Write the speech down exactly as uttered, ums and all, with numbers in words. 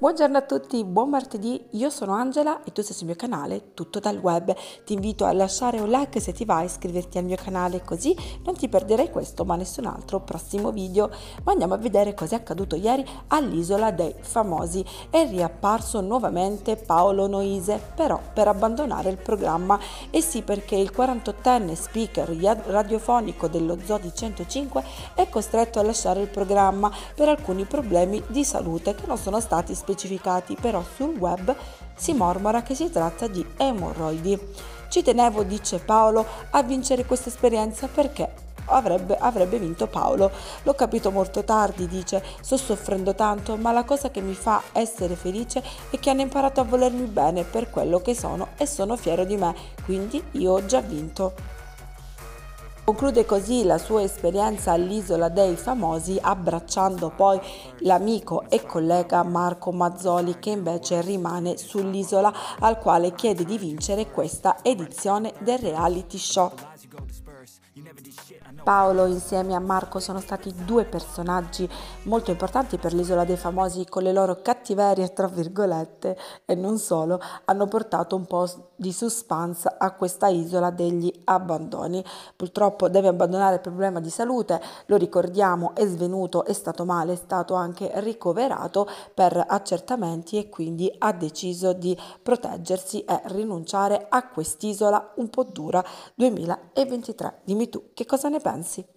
Buongiorno a tutti, buon martedì, io sono Angela e tu sei sul mio canale Tutto dal Web. Ti invito a lasciare un like se ti va, a iscriverti al mio canale così non ti perderai questo ma nessun altro prossimo video. Ma andiamo a vedere cosa è accaduto ieri all'Isola dei Famosi. È riapparso nuovamente Paolo Noise, però per abbandonare il programma. E sì, perché il quarantottenne speaker radiofonico dello Zoo di centocinque è costretto a lasciare il programma per alcuni problemi di salute che non sono stati specificati. specificati, però sul web si mormora che si tratta di emorroidi. Ci tenevo, dice Paolo, a vincere questa esperienza perché avrebbe, avrebbe vinto Paolo. L'ho capito molto tardi, dice, sto soffrendo tanto, ma la cosa che mi fa essere felice è che hanno imparato a volermi bene per quello che sono e sono fiero di me, quindi io ho già vinto. Conclude così la sua esperienza all'Isola dei Famosi, abbracciando poi l'amico e collega Marco Mazzoli, che invece rimane sull'isola, al quale chiede di vincere questa edizione del reality show. Paolo insieme a Marco sono stati due personaggi molto importanti per l'Isola dei Famosi, con le loro cattiverie tra virgolette e non solo, hanno portato un po' di suspense a questa isola degli abbandoni. Purtroppo deve abbandonare il problema di salute, lo ricordiamo, è svenuto, è stato male, è stato anche ricoverato per accertamenti e quindi ha deciso di proteggersi e rinunciare a quest'isola un po' dura duemilaventitré. Dimmi tu, che cosa ne pensi?